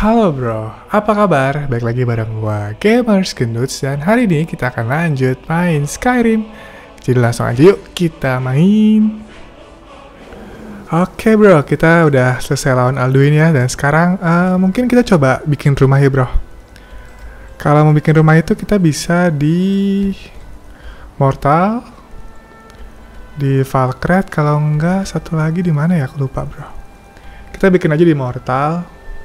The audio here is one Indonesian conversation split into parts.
Halo bro, apa kabar? Baik lagi bareng gua Gamers Genduts dan hari ini kita akan lanjut main Skyrim. Jadi langsung aja yuk kita main. Oke bro, kita udah selesai lawan Alduin ya dan sekarang mungkin kita coba bikin rumah ya bro. Kalau mau bikin rumah itu kita bisa di Mortal, di Valkret, kalau enggak satu lagi di mana ya? Aku lupa bro. Kita bikin aja di Mortal.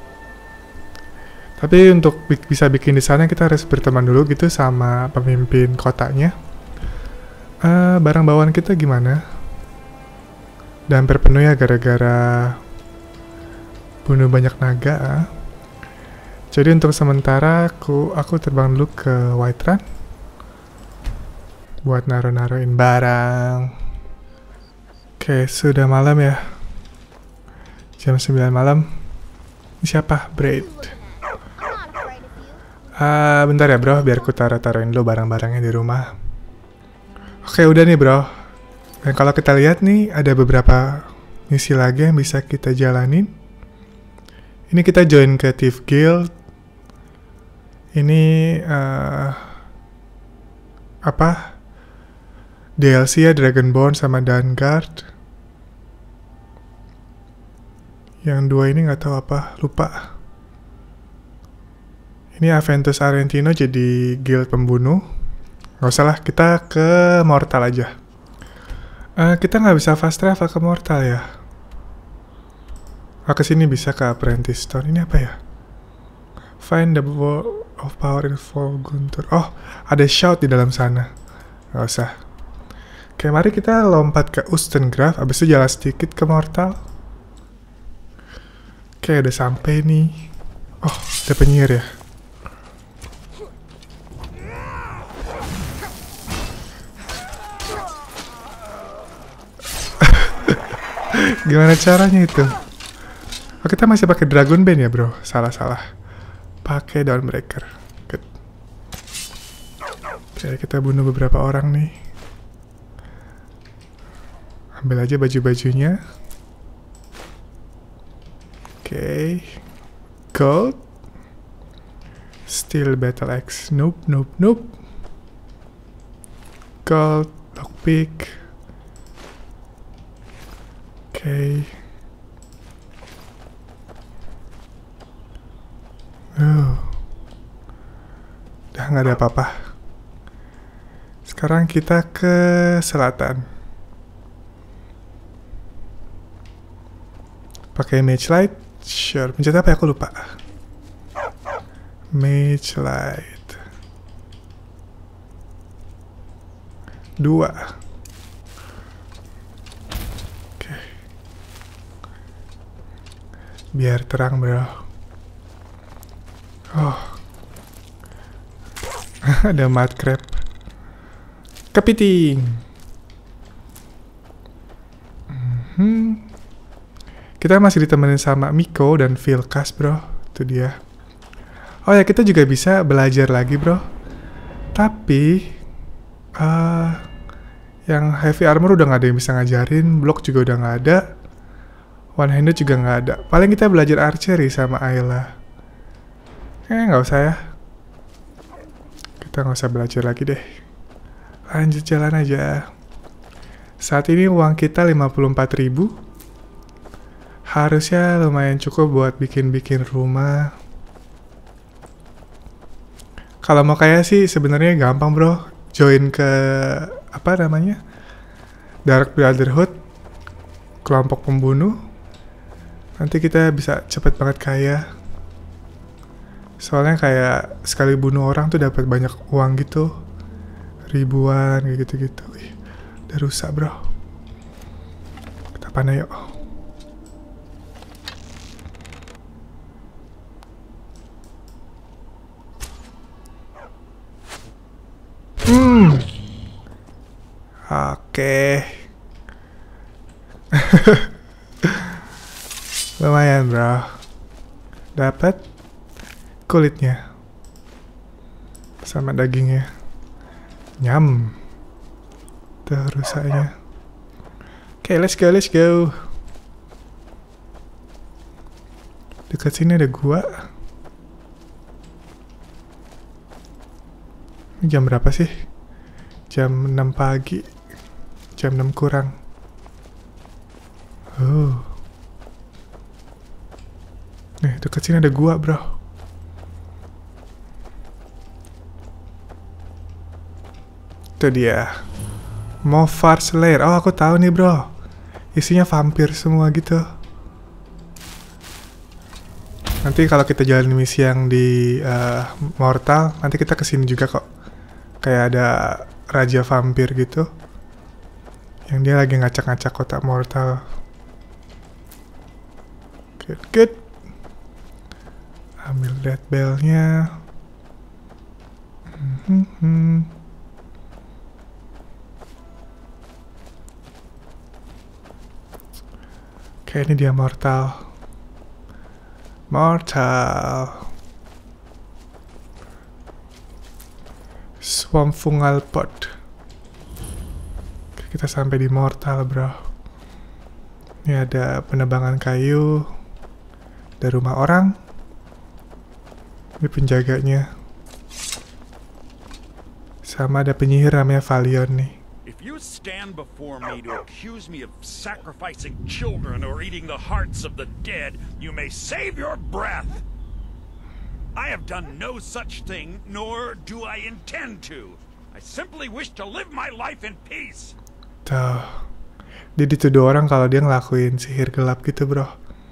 Tapi untuk bisa bikin di sana kita harus berteman dulu gitu sama pemimpin kotanya. Barang bawaan kita gimana? Dan hampir penuh ya gara-gara bunuh banyak naga. Jadi untuk sementara aku terbang dulu ke Whiterun buat naruh-naruhin barang. Oke, sudah malam ya. Jam 9 malam. Ini siapa? Braid. Bentar ya bro, biar ku taruh-taruhin dulu barang-barangnya di rumah. Oke, udah nih bro. Dan kalau kita lihat nih, ada beberapa misi lagi yang bisa kita jalanin. Ini kita join ke Thief Guild. Ini DLC ya, Dragonborn sama Dawnguard. Yang dua ini nggak tahu apa, lupa. Ini Aventus Argentino jadi guild pembunuh. Nggak usah lah, kita ke Mortal aja. Kita nggak bisa fast travel ke Mortal ya. Kesini bisa ke Apprentice Stone. Ini apa ya? Find the wall of power in Volguntur. Oh, ada shout di dalam sana. Nggak usah. Oke, mari kita lompat ke Ustengrav. Abis itu jalan sedikit ke Mortal. Oke, udah sampai nih. Oh, ada penyihir ya. Gimana caranya itu? Oh, kita masih pakai Dragon Bane ya bro? Salah. Pakai Dawnbreaker. Good. Oke, kita bunuh beberapa orang nih. Ambil aja baju-bajunya. Oke. Gold. Steel Battle Axe. Nope. Gold. Lockpick. Oke. Udah nggak ada apa-apa. Sekarang kita ke selatan. Pakai Mage Light. Sure. Pencet apa ya? Aku lupa. Mage Light. 2. Biar terang bro. Oh. Ada mud crab. Kepiting. Kita masih ditemenin sama Miko dan Vilkas bro. Itu dia. Oh ya, kita juga bisa belajar lagi bro. Tapi yang heavy armor udah gak ada yang bisa ngajarin. Block juga udah gak ada. One handed juga nggak ada. Paling kita belajar archery sama Ayla. Nggak usah ya. Kita nggak usah belajar lagi deh. Lanjut jalan aja. Saat ini uang kita 54.000. Harusnya lumayan cukup buat bikin-bikin rumah. Kalau mau kaya sih sebenarnya gampang bro. Join ke Dark Brotherhood. Kelompok pembunuh. Nanti kita bisa cepet banget kaya. Soalnya kayak sekali bunuh orang tuh dapat banyak uang gitu. Ribuan kayak gitu-gitu. Udah rusak bro. Kita panah yuk. Oke. Lumayan bro. Dapat kulitnya sama dagingnya. Nyam. Tuh rusaknya. Oke, let's go. Dekat sini ada gua. Ini jam berapa sih? Jam 6 pagi. Jam 6 kurang. Nih, dekat sini ada gua, bro. Itu dia. Mofar Slayer. Oh, aku tahu nih, bro. Isinya vampir semua gitu. Nanti kalau kita jalan misi yang di Mortal, nanti kita kesini juga kok. Kayak ada raja vampir gitu. Yang dia lagi ngacak-ngacak kota Mortal. Good. Ambil red bell-nya. Oke, ini dia Mortal. Swamp Fungal Pot. Oke, kita sampai di Mortal, bro. Ini ada penebangan kayu. Ada rumah orang. Ini penjaganya. Sama ada penyihir namanya Valion nih. If you stand before me to accuse me of sacrificing children or eating the hearts of the dead, you may save your breath. I have done no such thing, nor do I intend to. I simply wish to live my life in peace. Tuh. Dia dituduh orang kalau dia ngelakuin sihir gelap gitu, bro.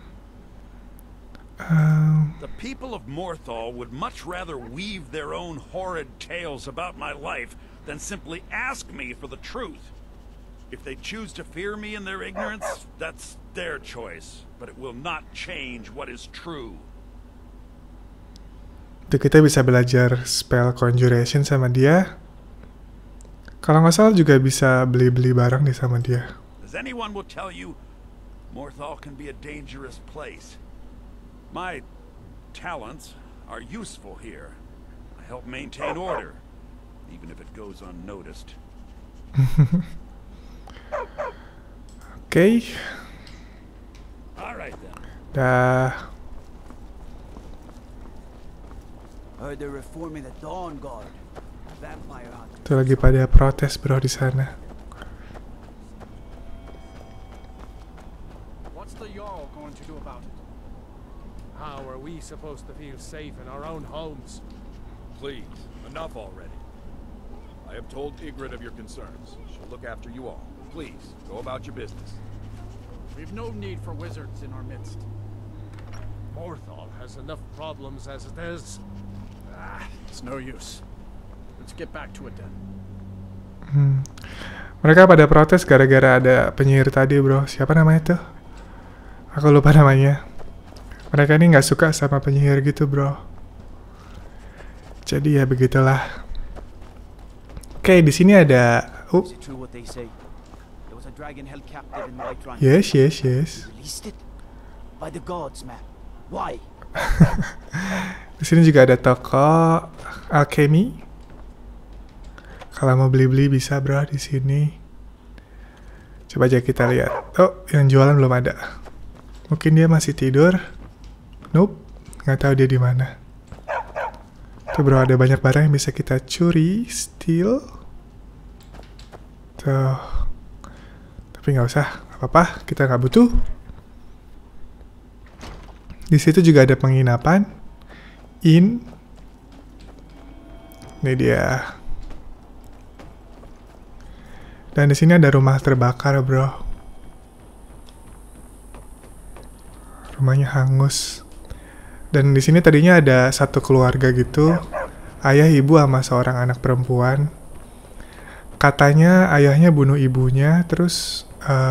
The people of Morthal would much rather weave their own horrid tales about my life than simply ask me for the truth. If they choose to fear me in their ignorance, that's their choice, but it will not change what is true. Itu kita bisa belajar spell conjuration sama dia. Kalau nggak salah juga bisa beli-beli barang nih sama dia. As anyone will tell you, Morthal can be a dangerous place. My talents are useful here. I help maintain order, even if it goes unnoticed. Okay. All right then. Dah. Heard they're reforming the Dawn Guard. Vampire hunters. Itu lagi pada protes, bro, di sana. What's the Jarl going to do about it? How are we supposed to feel safe in our own homes? Please, enough already. I have told Ygritte of your concerns. She'll look after you all. Please, go about your business. We've no need for wizards in our midst. Morthal has enough problems as it is. It's no use. Let's get back to it then. Mereka pada protes gara-gara ada penyihir tadi, bro. Siapa namanya tuh? Aku lupa namanya. Mereka ini nggak suka sama penyihir gitu, bro. Jadi ya begitulah. Oke, di sini ada. Is it true what they say? There was a dragon held captive in Whiterun. Yes. You released it? By the gods, man. Why? Di sini juga ada toko alchemy. Kalau mau beli-beli bisa, bro, di sini. Coba aja kita lihat. Oh, yang jualan belum ada. Mungkin dia masih tidur. Nope, nggak tahu dia di mana. Tuh, bro, ada banyak barang yang bisa kita curi, steal. Tuh. Tapi nggak usah, nggak apa-apa, kita nggak butuh. Di situ juga ada penginapan. Ini dia. Dan di sini ada rumah terbakar, bro. Rumahnya hangus. Dan di sini tadinya ada satu keluarga gitu, ayah, ibu, sama seorang anak perempuan. Katanya ayahnya bunuh ibunya, terus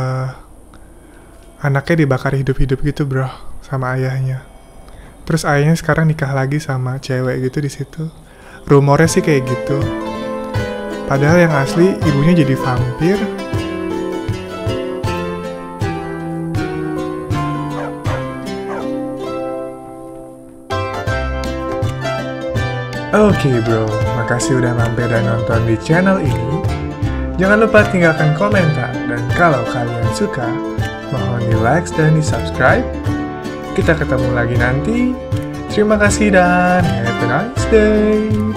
anaknya dibakar hidup-hidup gitu, bro, sama ayahnya. Terus ayahnya sekarang nikah lagi sama cewek gitu di situ. Rumornya sih kayak gitu. Padahal yang asli ibunya jadi vampir. Oke, bro, makasih udah mampir dan nonton di channel ini. Jangan lupa tinggalkan komentar, dan kalau kalian suka, mohon di like dan di subscribe. Kita ketemu lagi nanti. Terima kasih dan have a nice day.